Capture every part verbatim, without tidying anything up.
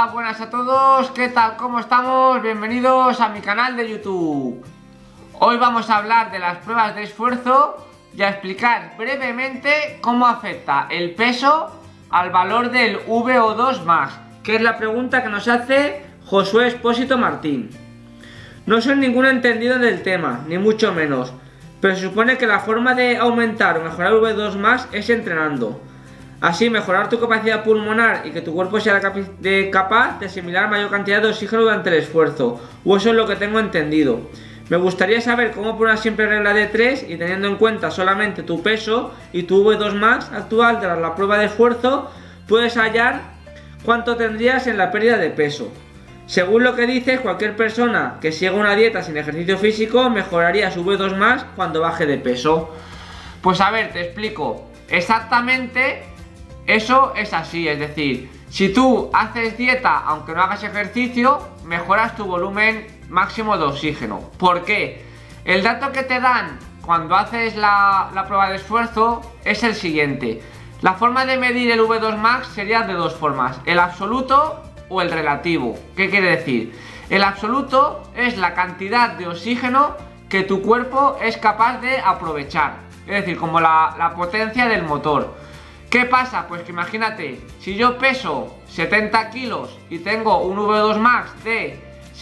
Hola, buenas a todos, ¿qué tal? ¿Cómo estamos? Bienvenidos a mi canal de YouTube. Hoy vamos a hablar de las pruebas de esfuerzo y a explicar brevemente cómo afecta el peso al valor del V O dos max, que es la pregunta que nos hace Josué Expósito Martín. No soy ningún entendido del tema, ni mucho menos, pero se supone que la forma de aumentar o mejorar el V O dos max es entrenando. Así mejorar tu capacidad pulmonar y que tu cuerpo sea capaz de asimilar mayor cantidad de oxígeno durante el esfuerzo, o eso es lo que tengo entendido. Me gustaría saber cómo por una simple regla de tres y teniendo en cuenta solamente tu peso y tu V O dos max actual tras la prueba de esfuerzo, puedes hallar cuánto tendrías en la pérdida de peso. Según lo que dices, cualquier persona que siga una dieta sin ejercicio físico mejoraría su V O dos max cuando baje de peso. Pues a ver, te explico. Exactamente eso es así, es decir, si tú haces dieta aunque no hagas ejercicio, mejoras tu volumen máximo de oxígeno. ¿Por qué? El dato que te dan cuando haces la, la prueba de esfuerzo es el siguiente. La forma de medir el V O dos max sería de dos formas, el absoluto o el relativo. ¿Qué quiere decir? El absoluto es la cantidad de oxígeno que tu cuerpo es capaz de aprovechar, es decir, como la, la potencia del motor. ¿Qué pasa? Pues que imagínate, si yo peso setenta kilos y tengo un V O dos max de,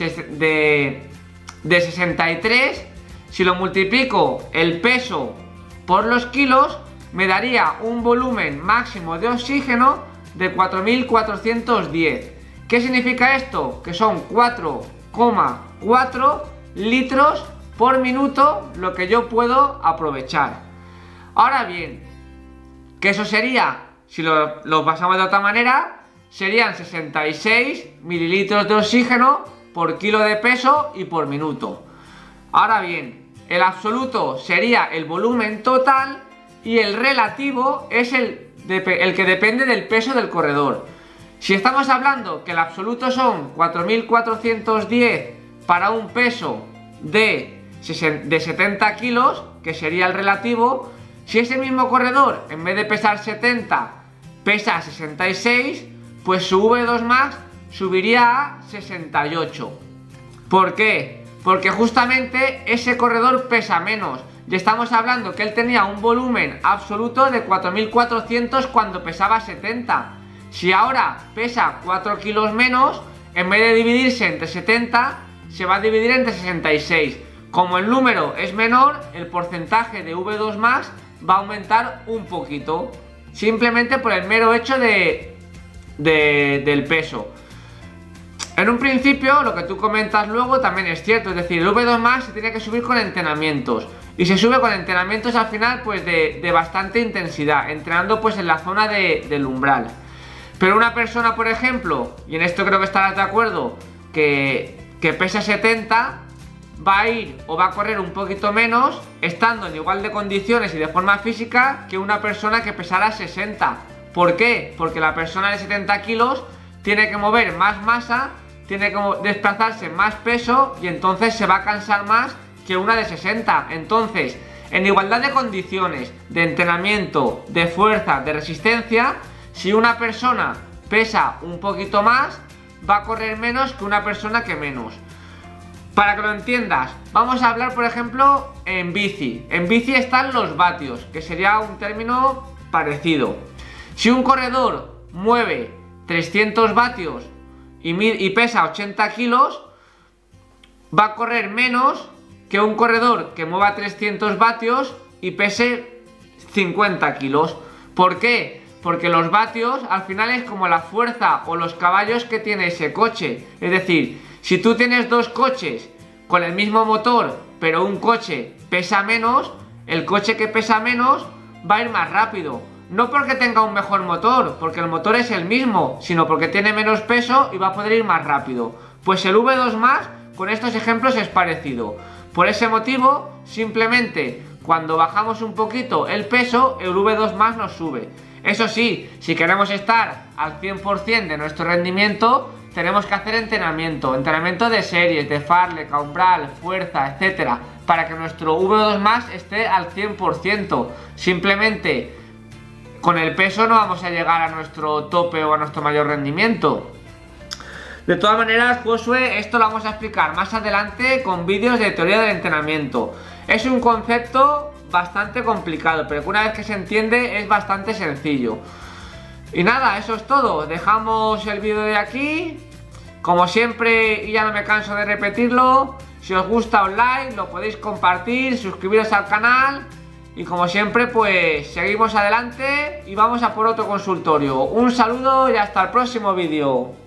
de, de sesenta y tres, si lo multiplico el peso por los kilos, me daría un volumen máximo de oxígeno de cuatro mil cuatrocientos diez. ¿Qué significa esto? Que son cuatro coma cuatro litros por minuto lo que yo puedo aprovechar. Ahora bien, que eso sería, si lo, lo pasamos de otra manera, serían sesenta y seis mililitros de oxígeno por kilo de peso y por minuto. Ahora bien, el absoluto sería el volumen total y el relativo es el, el que depende del peso del corredor. Si estamos hablando que el absoluto son cuatro mil cuatrocientos diez para un peso de, de setenta kilos, que sería el relativo, si ese mismo corredor, en vez de pesar setenta, pesa sesenta y seis, pues su V O dos max subiría a sesenta y ocho. ¿Por qué? Porque justamente ese corredor pesa menos. Y estamos hablando que él tenía un volumen absoluto de cuatro mil cuatrocientos cuando pesaba setenta. Si ahora pesa cuatro kilos menos, en vez de dividirse entre setenta, se va a dividir entre sesenta y seis. Como el número es menor, el porcentaje de V O dos max va a aumentar un poquito, simplemente por el mero hecho de, de, del peso. En un principio, lo que tú comentas luego también es cierto, es decir, el V O dos max se tiene que subir con entrenamientos, y se sube con entrenamientos al final pues de, de bastante intensidad, entrenando pues en la zona de, del umbral. Pero una persona, por ejemplo, y en esto creo que estarás de acuerdo, que, que pesa setenta, va a ir o va a correr un poquito menos estando en igual de condiciones y de forma física que una persona que pesara sesenta. ¿Por qué? Porque la persona de setenta kilos tiene que mover más masa, tiene que desplazarse más peso y entonces se va a cansar más que una de sesenta. Entonces, en igualdad de condiciones, de entrenamiento, de fuerza, de resistencia, si una persona pesa un poquito más, va a correr menos que una persona que menos. Para que lo entiendas, vamos a hablar por ejemplo en bici. En bici están los vatios, que sería un término parecido. Si un corredor mueve trescientos vatios y, y pesa ochenta kilos, va a correr menos que un corredor que mueva trescientos vatios y pese cincuenta kilos. ¿Por qué? Porque los vatios al final es como la fuerza o los caballos que tiene ese coche. Es decir, si tú tienes dos coches con el mismo motor, pero un coche pesa menos, el coche que pesa menos va a ir más rápido. No porque tenga un mejor motor, porque el motor es el mismo, sino porque tiene menos peso y va a poder ir más rápido. Pues el V O dos max con estos ejemplos es parecido. Por ese motivo, simplemente cuando bajamos un poquito el peso, el V O dos max nos sube. Eso sí, si queremos estar al cien por cien de nuestro rendimiento, tenemos que hacer entrenamiento, entrenamiento de series, de fartlek, umbral, fuerza, etcétera, para que nuestro V O dos max esté al cien por ciento. Simplemente con el peso no vamos a llegar a nuestro tope o a nuestro mayor rendimiento. De todas maneras, Josué, esto lo vamos a explicar más adelante con vídeos de teoría del entrenamiento. Es un concepto bastante complicado, pero que una vez que se entiende es bastante sencillo. Y nada, eso es todo. Dejamos el vídeo de aquí. Como siempre, y ya no me canso de repetirlo, si os gusta un like, lo podéis compartir, suscribiros al canal. Y como siempre, pues seguimos adelante y vamos a por otro consultorio. Un saludo y hasta el próximo vídeo.